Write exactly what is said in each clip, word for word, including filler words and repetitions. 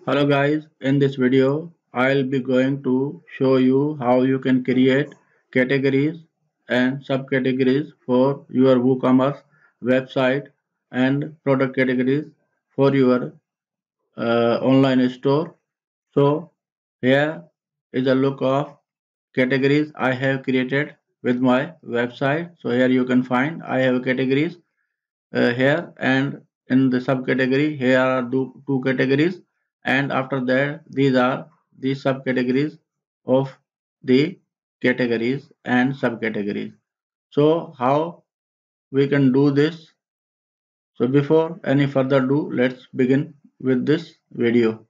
Hello guys, in this video I'll be going to show you how you can create categories and subcategories for your WooCommerce website and product categories for your uh, online store. So here is a look of categories I have created with my website. So here you can find I have categories uh, here, and in the subcategory here are two, two categories, and after that these are the subcategories of the categories and subcategories. So how we can do this? So before any further ado, let's begin with this video.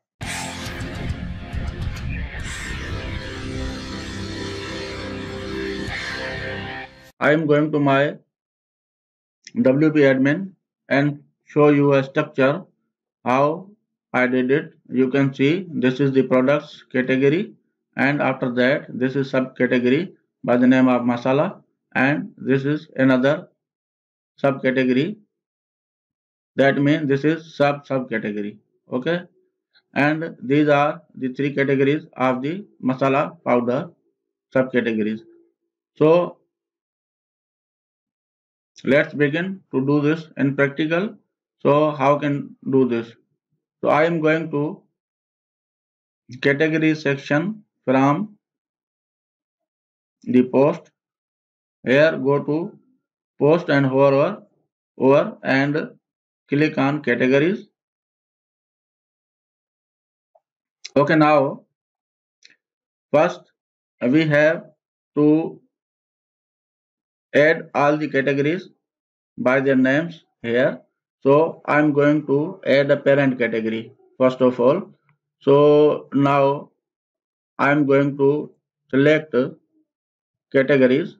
I am going to my W P admin and show you a structure how I did it. You can see this is the products category, and after that this is subcategory by the name of masala, and this is another subcategory, that means this is sub subcategory. Okay, and these are the three categories of the masala powder subcategories. So let's begin to do this in practical. So how can do this? So I am going to category section from the post. Here go to post and hover over, over and click on categories. Okay, now first we have to add all the categories by their names here. So I'm going to add a parent category first of all. So now I'm going to select categories.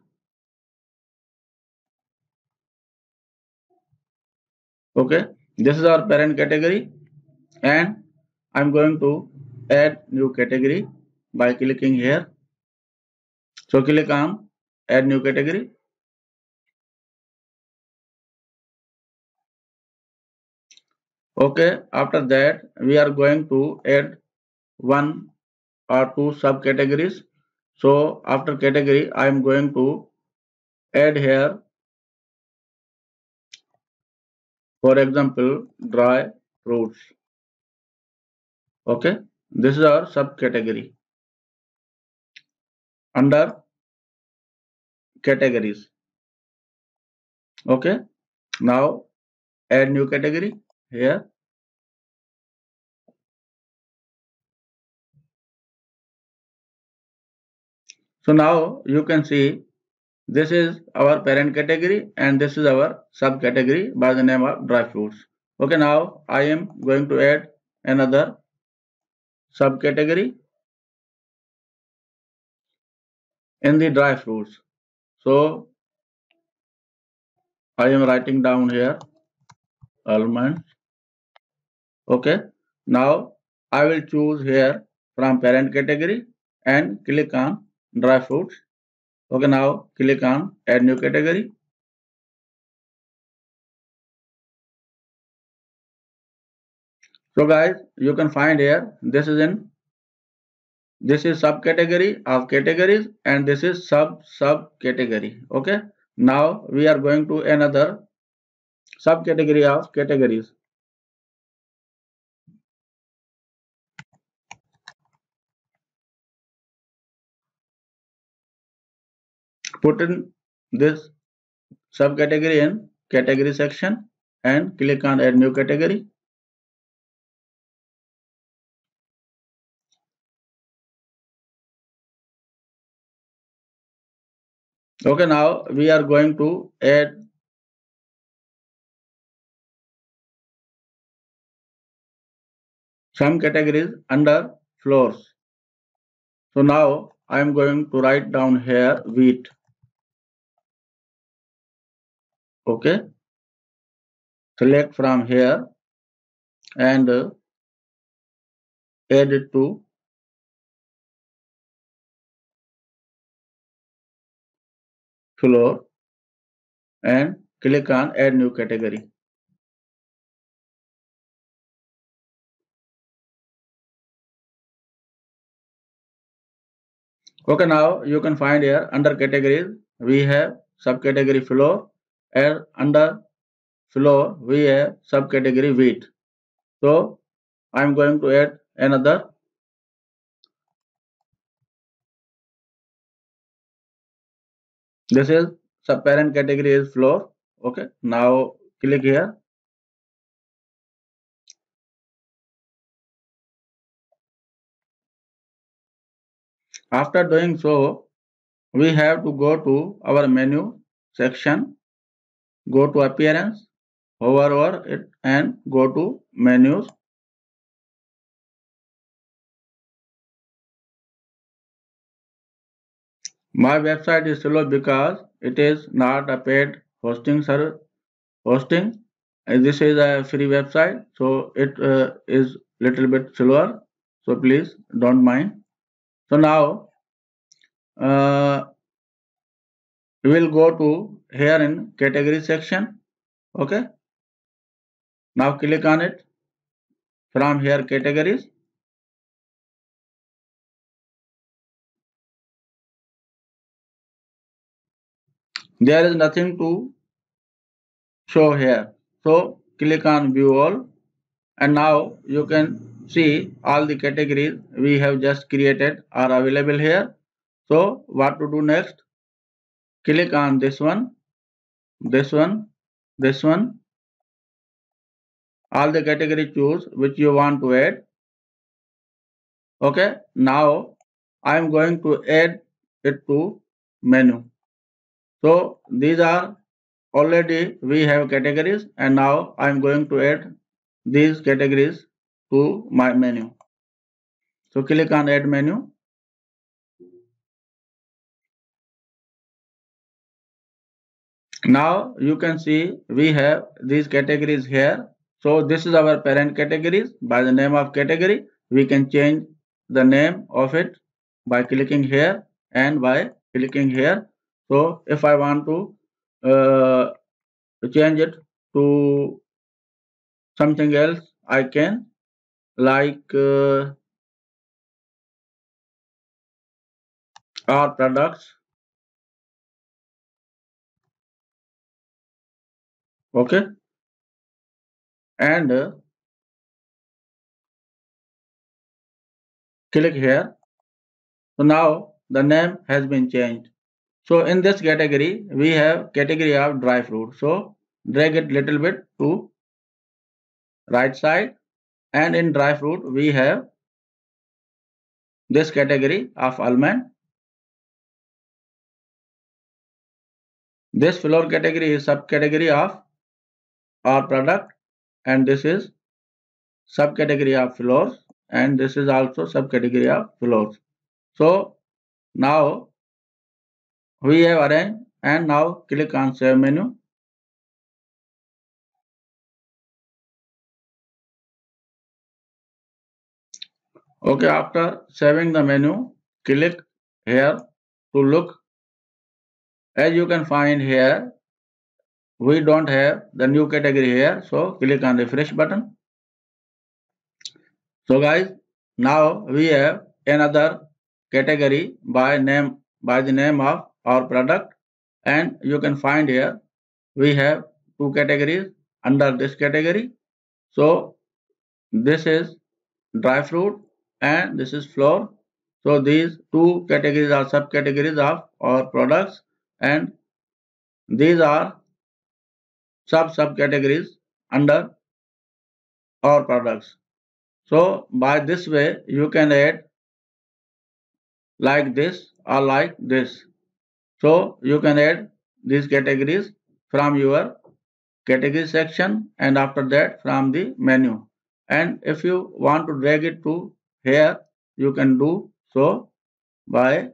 Okay, this is our parent category, and I'm going to add new category by clicking here. So click on add new category. Okay, after that we are going to add one or two subcategories. So after category I am going to add here, for example, dry fruits. Okay, this is our subcategory under categories. Okay, now add new category here. So now you can see this is our parent category and this is our subcategory by the name of dry fruits. Okay, now I am going to add another subcategory in the dry fruits. So I am writing down here almonds. Okay, now I will choose here from parent category and click on dry fruits. Okay, now click on add new category. So guys, you can find here this is in this is subcategory of categories and this is sub subcategory. Okay, now we are going to another subcategory of categories. Put in this subcategory in category section and click on add new category. Okay, now we are going to add some categories under floors. So now I am going to write down here wheat. Okay, select from here and uh, add it to floor and click on add new category. Okay, now you can find here under categories we have subcategory floor, and under floor we have subcategory wheat. So I am going to add another. This is subparent category is floor. Okay, now click here. After doing so, we have to go to our menu section, go to appearance, hover over it and go to menus. My website is slow because it is not a paid hosting service. Hosting. And this is a free website, so it uh, is little bit slower. So please don't mind. So now uh, we will go to here in category section. Okay. Now click on it. From here categories. There is nothing to show here. So click on view all, and now you can see all the categories we have just created are available here. So what to do next? Click on this one, this one, this one. All the category choose which you want to add. Okay. Now I am going to add it to menu. So these are already we have categories, and now I am going to add these categories to my menu. So click on add menu. Now you can see we have these categories here. So this is our parent categories. By the name of category, we can change the name of it by clicking here and by clicking here. So if I want to uh, change it to something else, I can, like uh, our products. Okay. And uh, click here. So now the name has been changed. So in this category, we have category of dry fruit. So drag it little bit to right side, and in dry fruit we have this category of almond. This floor category is subcategory of our product, and this is subcategory of floors, and this is also subcategory of floors. So now we have arranged, and now click on save menu. Okay, after saving the menu, click here to look. As you can find here, we don't have the new category here, so click on refresh button. So guys, now we have another category by name by the name of our product, and you can find here we have two categories under this category. So this is dry fruit and this is flour. So these two categories are subcategories of our products, and these are sub subcategories under our products. So by this way you can add like this or like this. So you can add these categories from your category section, and after that from the menu. And if you want to drag it to here, you can do so by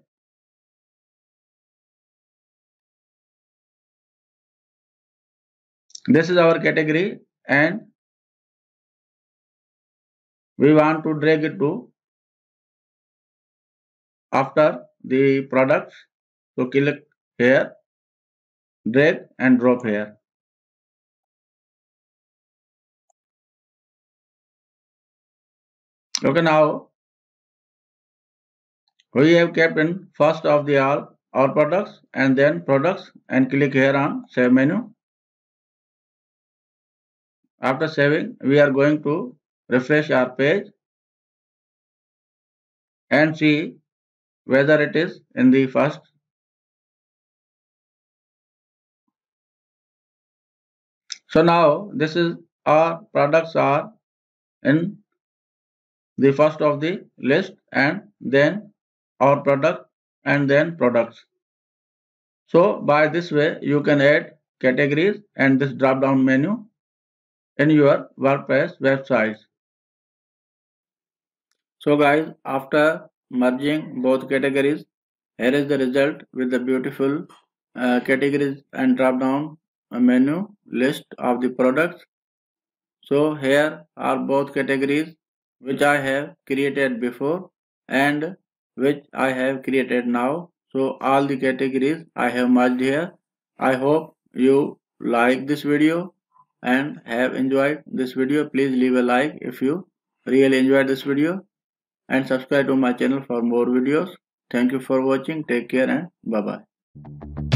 this is our category, and we want to drag it to after the products. So click here, drag and drop here. Okay, now We have kept in first of the all our products and then products and click here on save menu. After saving, we are going to refresh our page and see whether it is in the first. So now this is our products are in the first of the list and then our product and then products. So by this way you can add categories and this drop down menu in your WordPress websites. So guys, after merging both categories, here is the result with the beautiful uh, categories and drop down menu list of the products. So here are both categories which I have created before and which I have created now. So all the categories I have merged here. I hope you like this video and have enjoyed this video. Please leave a like if you really enjoyed this video and subscribe to my channel for more videos. Thank you for watching. Take care and bye bye.